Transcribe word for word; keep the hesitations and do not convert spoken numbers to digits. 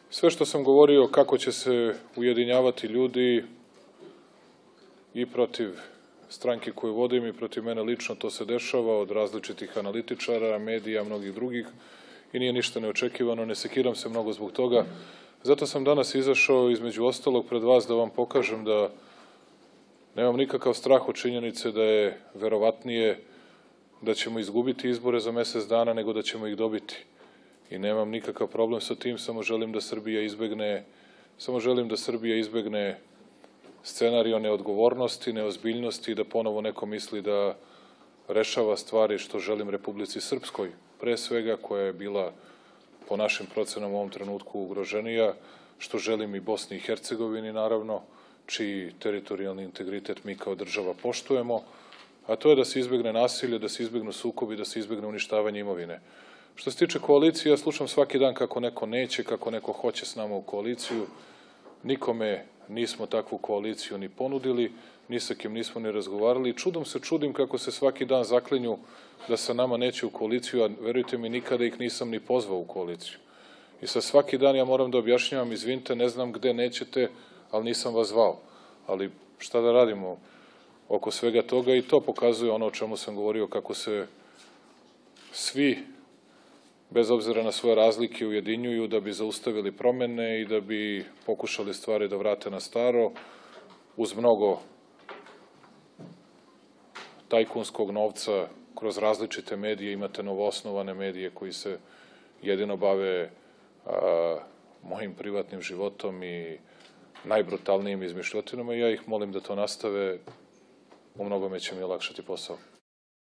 Sve što sam govorio kako će se ujedinjavati ljudi i protiv stranke koju vodim i protiv mene lično, to se dešava od različitih analitičara, medija, mnogih drugih i nije ništa neočekivano, ne sekiram se mnogo zbog toga. Zato sam danas izašao između ostalog pred vas da vam pokažem da nemam nikakav strah od činjenice da je verovatnije da ćemo izgubiti izbore za mesec dana nego da ćemo ih dobiti. I nemam nikakav problem sa tim, samo želim da Srbija izbegne, samo želim da Srbija izbegne scenario neodgovornosti, neozbiljnosti i da ponovo neko misli da rešava stvari što želim Republici Srpskoj, pre svega koja je bila po našim procenama u ovom trenutku ugroženija, što želim i Bosni i Hercegovini naravno, čiji teritorijalni integritet mi kao država poštujemo, a to je da se izbegne nasilje, da se izbegnu sukobi, da se izbegne uništavanje imovine. Što se tiče koalicije, ja slušam svaki dan kako neko neće, kako neko hoće s nama u koaliciju. Nikome nismo takvu koaliciju ni ponudili, ni sa kim nismo ni razgovarali. Čudom se čudim kako se svaki dan zaklinju da sa nama neće u koaliciju, a verujte mi, nikada ih nisam ni pozvao u koaliciju. I sa svaki dan ja moram da objašnjavam, izvinite, ne znam gde nećete, ali nisam vas zvao. Ali šta da radimo oko svega toga i to pokazuje ono o čemu sam govorio, kako se svi, bez obzira na svoje razlike, ujedinjuju da bi zaustavili promene i da bi pokušali stvari da vrate na staro, uz mnogo tajkunskog novca kroz različite medije. Imate novoosnovane medije koji se jedino bave a, mojim privatnim životom i najbrutalnijim izmišljotinama i ja ih molim da to nastave, u mnogome će mi olakšati posao.